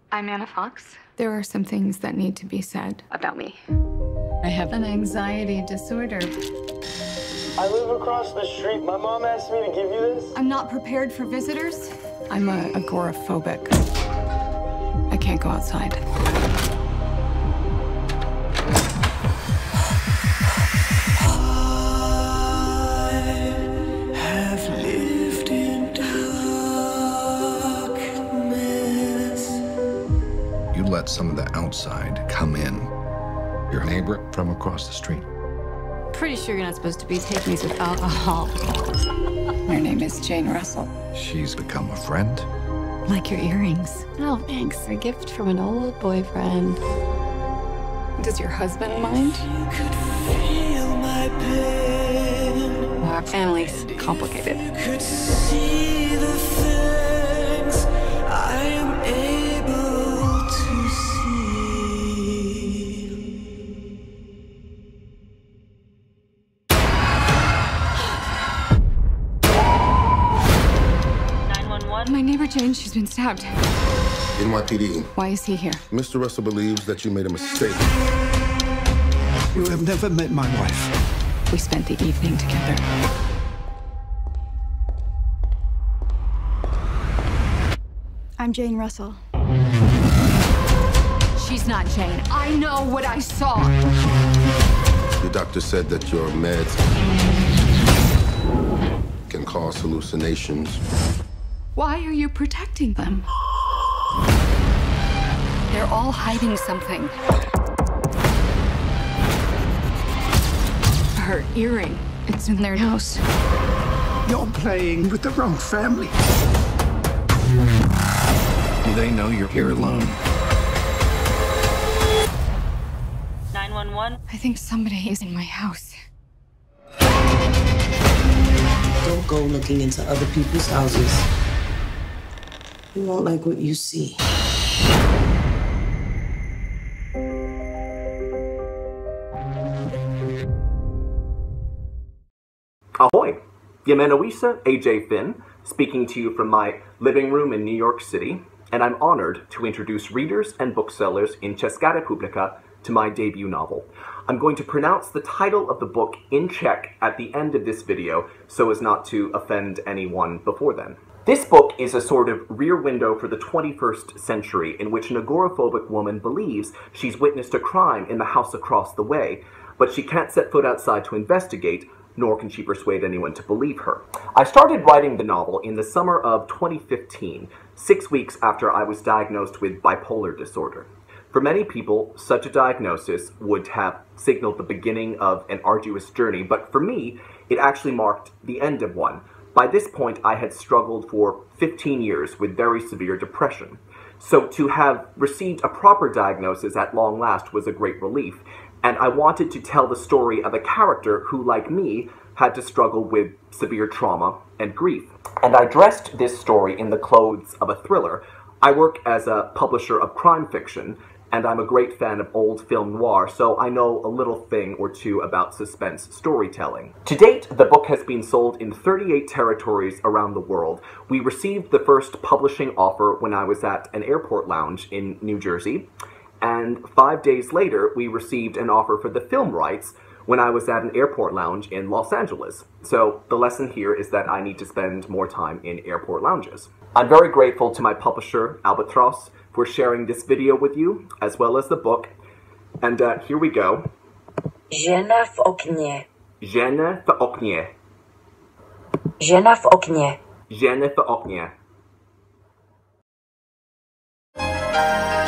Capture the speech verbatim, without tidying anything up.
I'm Anna Fox. There are some things that need to be said About me. I have an anxiety disorder. I live across the street. My mom asked me to give you this. I'm not prepared for visitors. I'm a agoraphobic. I can't go outside. You let some of the outside come in. Your neighbor from across the street. Pretty sure you're not supposed to be taking these with alcohol. My name is Jane Russell. She's become a friend. Like your earrings. Oh, thanks. A gift from an old boyfriend. Does your husband mind? Well, our family's complicated. My neighbor Jane, she's been stabbed. N Y P D. Why is he here? Mister Russell believes that you made a mistake. You have never met my wife. We spent the evening together. I'm Jane Russell. She's not Jane. I know what I saw. The doctor said that your meds can cause hallucinations. Why are you protecting them? They're all hiding something. Her earring, it's in their house. You're playing with the wrong family. Do they know you're here alone? nine one one. I think somebody is in my house. Don't go looking into other people's houses. You won't like what you see. Ahoy! Yamenawisa A J Finn, speaking to you from my living room in New York City, and I'm honored to introduce readers and booksellers in Česká republika to my debut novel. I'm going to pronounce the title of the book in Czech at the end of this video so as not to offend anyone before then. This book is a sort of rear window for the twenty-first century in which an agoraphobic woman believes she's witnessed a crime in the house across the way, but she can't set foot outside to investigate, nor can she persuade anyone to believe her. I started writing the novel in the summer of twenty fifteen, six weeks after I was diagnosed with bipolar disorder. For many people, such a diagnosis would have signaled the beginning of an arduous journey, but for me, it actually marked the end of one. By this point, I had struggled for fifteen years with very severe depression. So to have received a proper diagnosis at long last was a great relief, and I wanted to tell the story of a character who, like me, had to struggle with severe trauma and grief. And I dressed this story in the clothes of a thriller. I work as a publisher of crime fiction, and I'm a great fan of old film noir, so I know a little thing or two about suspense storytelling. To date, the book has been sold in thirty-eight territories around the world. We received the first publishing offer when I was at an airport lounge in New Jersey, and five days later, we received an offer for the film rights when I was at an airport lounge in Los Angeles. So the lesson here is that I need to spend more time in airport lounges. I'm very grateful to my publisher, Albatross, for sharing this video with you, as well as the book. And uh, here we go. Žena v okně. Žena v okně. Žena v okně. Žena v okně.